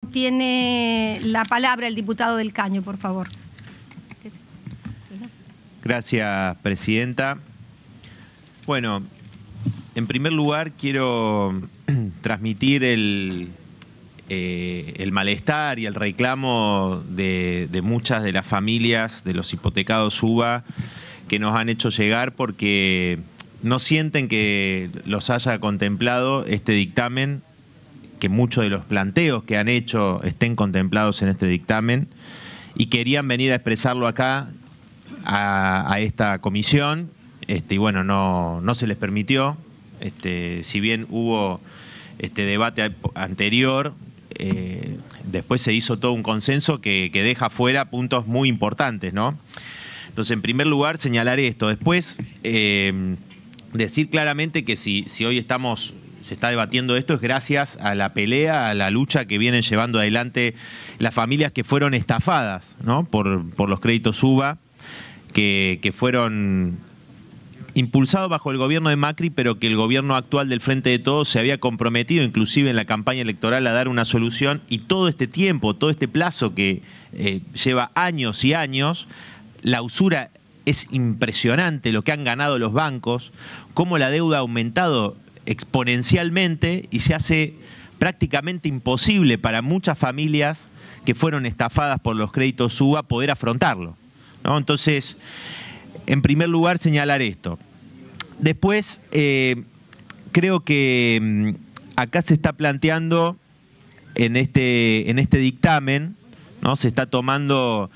tiene la palabra el diputado del Caño, por favor. Gracias, presidenta. Bueno, en primer lugar quiero transmitir el malestar y el reclamo de muchas de las familias de los hipotecados UBA que nos han hecho llegar porque no sienten que los haya contemplado este dictamen, que muchos de los planteos que han hecho estén contemplados en este dictamen, y querían venir a expresarlo acá a esta comisión, y bueno, no se les permitió. Si bien hubo debate anterior, después se hizo todo un consenso que deja fuera puntos muy importantes, ¿no? Entonces, en primer lugar, señalar esto. Después, decir claramente que si hoy se está debatiendo esto es gracias a la pelea, a la lucha que vienen llevando adelante las familias que fueron estafadas, ¿no? por los créditos UBA, que fueron impulsados bajo el gobierno de Macri, pero que el gobierno actual del Frente de Todos se había comprometido, inclusive en la campaña electoral, a dar una solución, y todo este tiempo, todo este plazo que lleva años y años, la usura es impresionante, lo que han ganado los bancos, cómo la deuda ha aumentado exponencialmente y se hace prácticamente imposible para muchas familias que fueron estafadas por los créditos UBA poder afrontarlo, ¿no? Entonces, en primer lugar, señalar esto. Después, creo que acá se está planteando en este dictamen, ¿no? Se está tomando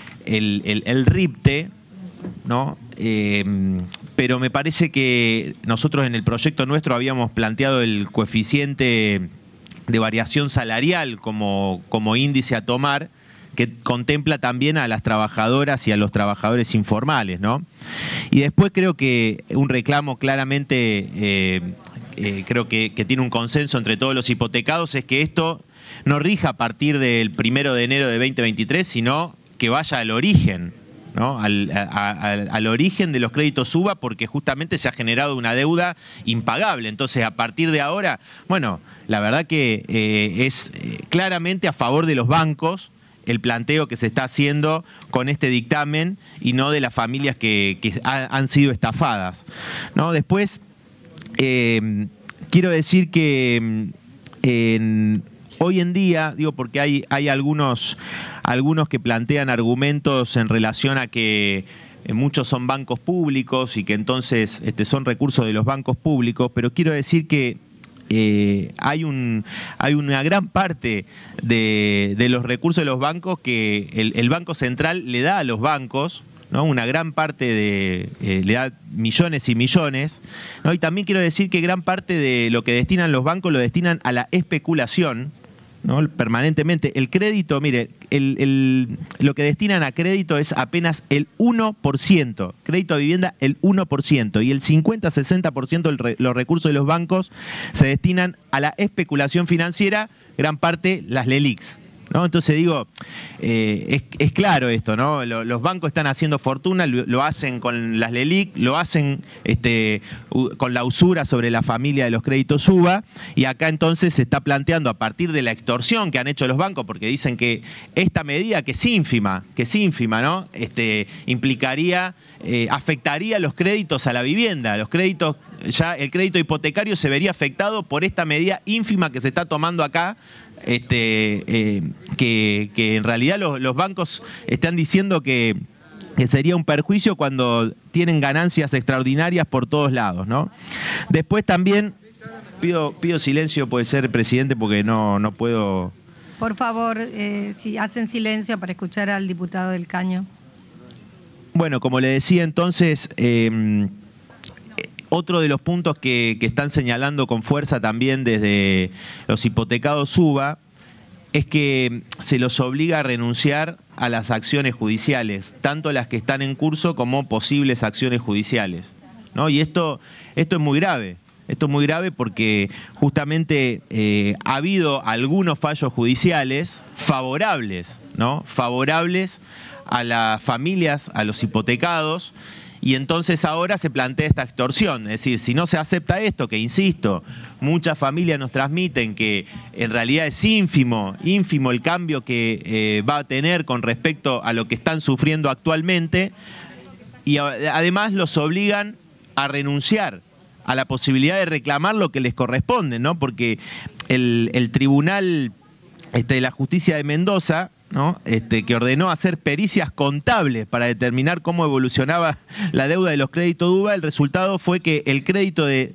el RIPTE, ¿no? Pero me parece que nosotros en el proyecto nuestro habíamos planteado el coeficiente de variación salarial como índice a tomar, que contempla también a las trabajadoras y a los trabajadores informales, ¿no? Y después creo que un reclamo claramente, creo que tiene un consenso entre todos los hipotecados, es que esto no rija a partir del 1 de enero de 2023, sino que vaya al origen, ¿no? Al origen de los créditos UBA, porque justamente se ha generado una deuda impagable. Entonces, a partir de ahora, bueno, la verdad que es claramente a favor de los bancos el planteo que se está haciendo con este dictamen y no de las familias que han sido estafadas, ¿no? Después, quiero decir que hoy en día, digo, porque hay algunos que plantean argumentos en relación a que muchos son bancos públicos y que entonces son recursos de los bancos públicos, pero quiero decir que hay una gran parte de los recursos de los bancos que el Banco Central le da a los bancos, ¿no? Una gran parte le da millones y millones, ¿no? Y también quiero decir que gran parte de lo que destinan los bancos lo destinan a la especulación, ¿no? Permanentemente. El crédito, mire, lo que destinan a crédito es apenas el 1%, crédito a vivienda el 1%, y el 50-60% de los recursos de los bancos se destinan a la especulación financiera, gran parte las LELIQs, ¿no? Entonces digo, es claro esto, ¿no? Los bancos están haciendo fortuna, lo hacen con las LELIQ, lo hacen con la usura sobre la familia de los créditos UBA, y acá entonces se está planteando, a partir de la extorsión que han hecho los bancos, porque dicen que esta medida, que es ínfima, ¿no? Implicaría, afectaría los créditos a la vivienda, los créditos, ya el crédito hipotecario se vería afectado por esta medida ínfima que se está tomando acá, que en realidad los bancos están diciendo que sería un perjuicio cuando tienen ganancias extraordinarias por todos lados, ¿no? Después también pido silencio, puede ser, presidente, porque no puedo. Por favor, si hacen silencio para escuchar al diputado del Caño. Bueno, como le decía entonces, otro de los puntos que están señalando con fuerza también desde los hipotecados UBA es que se los obliga a renunciar a las acciones judiciales, tanto las que están en curso como posibles acciones judiciales, ¿no? Y esto es muy grave. Esto es muy grave porque justamente ha habido algunos fallos judiciales favorables, ¿no? Favorables a las familias, a los hipotecados, Y entonces ahora se plantea esta extorsión. Es decir, si no se acepta esto, que insisto, muchas familias nos transmiten que en realidad es ínfimo el cambio que va a tener con respecto a lo que están sufriendo actualmente, y además los obligan a renunciar a la posibilidad de reclamar lo que les corresponde, ¿no? Porque el Tribunal de la Justicia de Mendoza, ¿no? Que ordenó hacer pericias contables para determinar cómo evolucionaba la deuda de los créditos de UBA, el resultado fue que el crédito de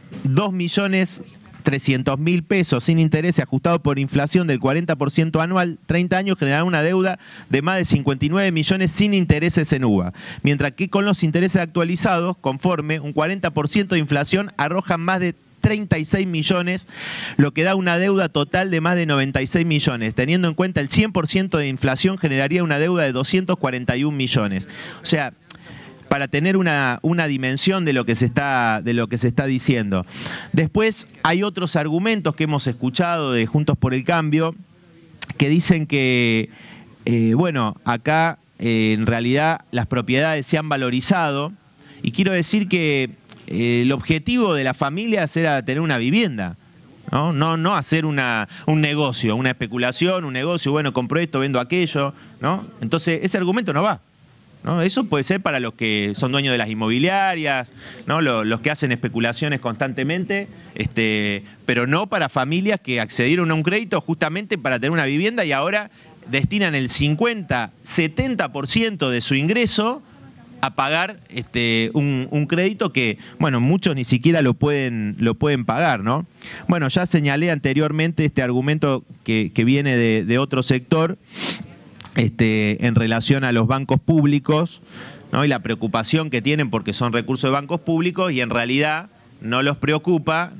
2.300.000 pesos sin interés ajustado por inflación del 40% anual, 30 años, generará una deuda de más de 59 millones sin intereses en UBA. Mientras que con los intereses actualizados, conforme un 40% de inflación, arrojan más de 36 millones, lo que da una deuda total de más de 96 millones. Teniendo en cuenta el 100% de inflación, generaría una deuda de 241 millones. O sea, para tener una dimensión de lo que se está diciendo. Después hay otros argumentos que hemos escuchado de Juntos por el Cambio que dicen que, bueno, acá en realidad las propiedades se han valorizado, y quiero decir que el objetivo de las familias era tener una vivienda, no hacer un negocio, una especulación, un negocio, bueno, compro esto, vendo aquello, ¿no? Entonces ese argumento no va, ¿no? Eso puede ser para los que son dueños de las inmobiliarias, ¿no? Los que hacen especulaciones constantemente, pero no para familias que accedieron a un crédito justamente para tener una vivienda y ahora destinan el 50-70% de su ingreso a pagar un crédito que, bueno, muchos ni siquiera lo pueden pagar, ¿no? Bueno, ya señalé anteriormente este argumento que viene de otro sector, en relación a los bancos públicos, ¿no? Y la preocupación que tienen porque son recursos de bancos públicos y en realidad no les preocupa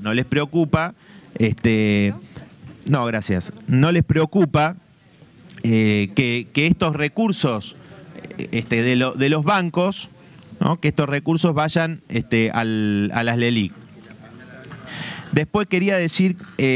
que estos recursos de los bancos, ¿no? Que estos recursos vayan a las LELIQ. Después quería decir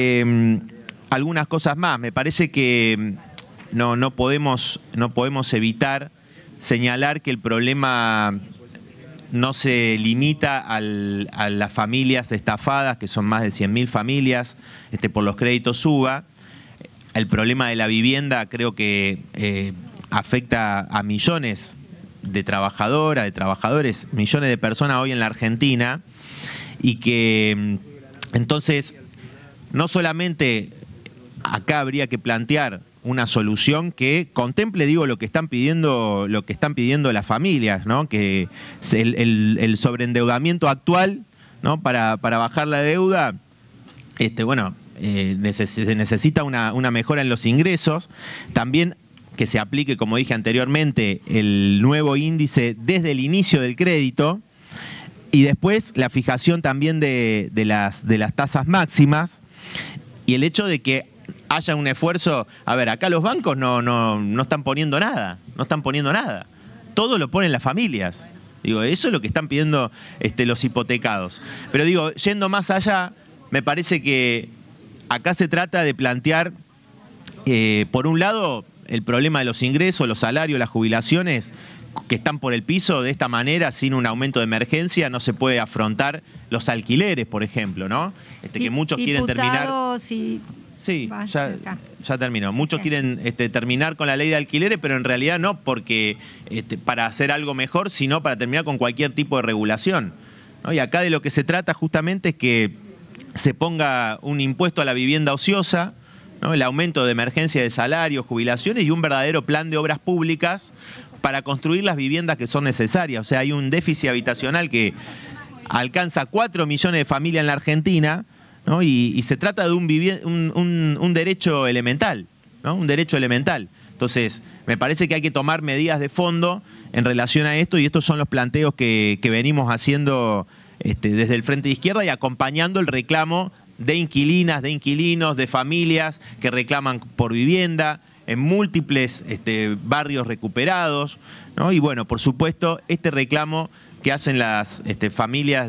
algunas cosas más. Me parece que no podemos evitar señalar que el problema no se limita a las familias estafadas, que son más de 100.000 familias por los créditos UBA. El problema de la vivienda creo que afecta a millones de trabajadoras, de trabajadores, millones de personas hoy en la Argentina, y que entonces no solamente acá habría que plantear una solución que contemple, digo, lo que están pidiendo las familias, ¿no? Que el sobreendeudamiento actual, ¿no? Para bajar la deuda, bueno, se necesita una mejora en los ingresos. También que se aplique, como dije anteriormente, el nuevo índice desde el inicio del crédito, y después la fijación también de las tasas máximas, y el hecho de que haya un esfuerzo. A ver, acá los bancos no están poniendo nada, todo lo ponen las familias. Digo, eso es lo que están pidiendo los hipotecados. Pero digo, yendo más allá, me parece que acá se trata de plantear, por un lado, el problema de los ingresos, los salarios, las jubilaciones que están por el piso. De esta manera, sin un aumento de emergencia, no se puede afrontar los alquileres, por ejemplo, ¿no? Que muchos quieren terminar. Sí, ya terminó. Muchos quieren terminar con la ley de alquileres, pero en realidad no porque para hacer algo mejor, sino para terminar con cualquier tipo de regulación, ¿no? Y acá de lo que se trata justamente es que se ponga un impuesto a la vivienda ociosa, ¿no? El aumento de emergencia de salarios, jubilaciones y un verdadero plan de obras públicas para construir las viviendas que son necesarias. O sea, hay un déficit habitacional que alcanza 4 millones de familias en la Argentina, ¿no? Y se trata de un derecho elemental, ¿no? Un derecho elemental. Entonces, me parece que hay que tomar medidas de fondo en relación a esto, y estos son los planteos que venimos haciendo desde el Frente de Izquierda y acompañando el reclamo de inquilinas, de inquilinos, de familias que reclaman por vivienda en múltiples barrios recuperados, ¿no? Y bueno, por supuesto, este reclamo que hacen las familias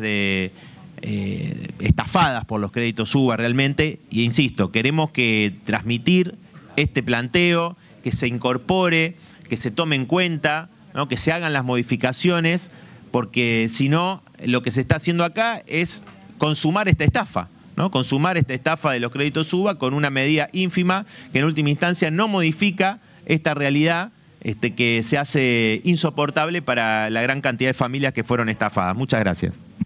estafadas por los créditos UBA realmente, y insisto, queremos transmitir este planteo, que se incorpore, que se tome en cuenta, ¿no? Que se hagan las modificaciones porque si no, lo que se está haciendo acá es consumar esta estafa, ¿no? Consumar esta estafa de los créditos UBA con una medida ínfima que en última instancia no modifica esta realidad que se hace insoportable para la gran cantidad de familias que fueron estafadas. Muchas gracias.